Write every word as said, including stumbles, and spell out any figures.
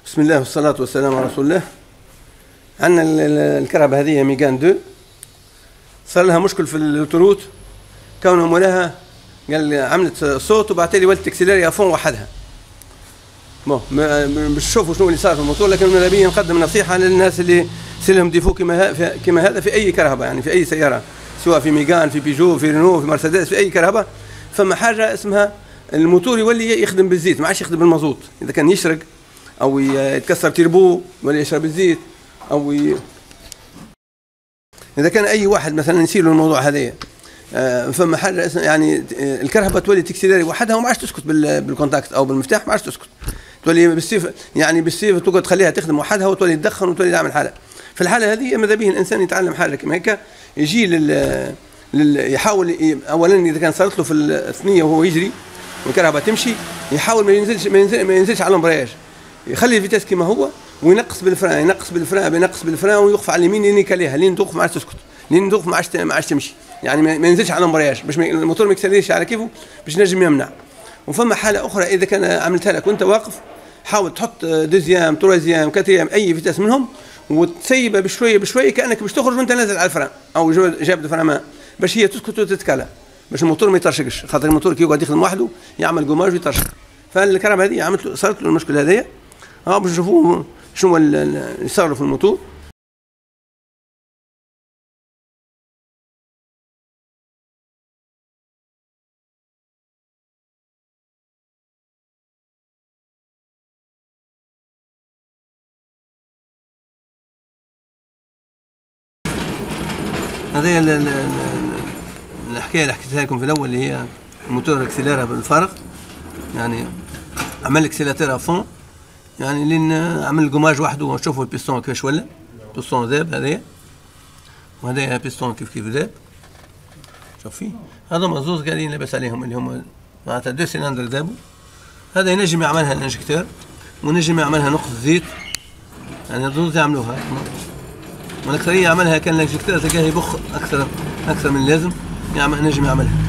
بسم الله والصلاة والسلام على رسول الله. عندنا الكهرباء هذه ميغان اثنين صار لها مشكل في الاوتوروت، كونه مولاها قال عملت صوت وبعتلي ولت اكسلاري افون وحدها. بون باش نشوفوا شنو اللي صار في الموتور، لكن ماذا بيا نقدم نصيحة للناس اللي سلهم ديفو كما كما هذا في أي كهرباء، يعني في أي سيارة، سواء في ميغان، في بيجو، في رينو، في مرسيدس، في أي كهرباء. فما حاجة اسمها الموتور يولي يخدم بالزيت، ما عادش يخدم بالمازوت. إذا كان يشرق أو يتكسر تيربو ولا يشرب الزيت، أو ي... إذا كان أي واحد مثلا يصير له الموضوع هذايا، آه فما حاجة يعني الكهرباء تولي تكسيلاري وحدها وما عادش تسكت بالكونتاكت أو بالمفتاح، ما عادش تسكت، تولي بالسيف، يعني بالسيف تقعد تخليها تخدم وحدها وتولي تدخن وتولي تعمل حالة. في الحالة هذه ماذا به الإنسان يتعلم حاجة كما هيك، يجي لل... لل... يحاول ي... أولا إذا كان صارت له في الثنية وهو يجري والكهرباء تمشي، يحاول ما ينزلش ما, ينزل... ما ينزلش على الامبرياج، يخلي الفيتاس كما هو وينقص بالفران، ينقص بالفران بينقص بالفران ويوقف على اليمين لين يكليها، لين توقف ما عادش تسكت، لين توقف ما عادش ما عادش تمشي، يعني ما ينزلش على الامبرياج باش الموتور ما يكسرش على كيفه باش نجم يمنع. وفما حالة أخرى إذا كان عملتها لك وأنت واقف، حاول تحط دوزيام تروازيام كاتريام أي فيتاس منهم وتسيبها بشوية بشوية كأنك باش تخرج وأنت نازل على الفران أو جاب الفران ما باش هي تسكت وتتكلى، باش الموتور ما يطرشقش، خاطر الموتور كي يقعد يخدم وحده يعمل قماج ويطرشق. فالكهرباء هذه عملت صارت له المشكلة هذيا. ها باش نشوفوا شنو اللي صار في الموتور. هذه الحكايه اللي حكيتها لكم في الاول، اللي هي الموتور اكسيليرا بالفرق، يعني عمل اكسيلاتير افون، يعني لين عمل القماج وحده ونشوفوا البيستون كيفاش ولا بيستون ذاب هذايا، وهذايا بيستون كيف كيف ذاب. شوف فيه هذوما زوز قاعدين لاباس عليهم اللي هما معناتها دو سيلندر ذابوا. هذا ينجم يعملها الانجكتور ونجم يعملها نقطة زيت، يعني الزوز يعملوها، والأكثرية يعملها كان الانجكتور تلقاه يبخ أكثر أكثر من اللازم، يعمل نجم يعملها.